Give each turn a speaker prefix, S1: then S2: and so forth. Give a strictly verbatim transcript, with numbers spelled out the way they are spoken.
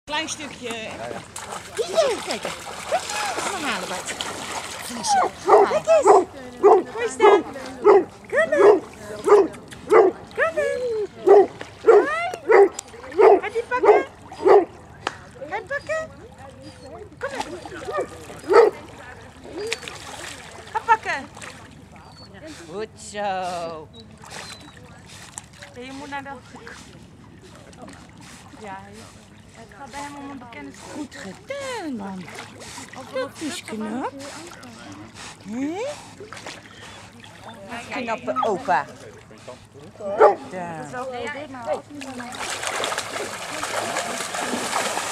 S1: Klein stukje.
S2: Ja, ja.
S1: Hier, kijk. Kom maar halen, Bart. Vriesje. Kijk eens. Waar is dat? Kom maar. Kom maar. Hoi. Gaat die pakken? Ga je pakken? Kom maar. Ga pakken. Goed zo. Je moet naar de... Ja, het gaat bij hem om een bekende... Goed gedaan, man. Dat is knap. Hé? Knappe opa. Daar.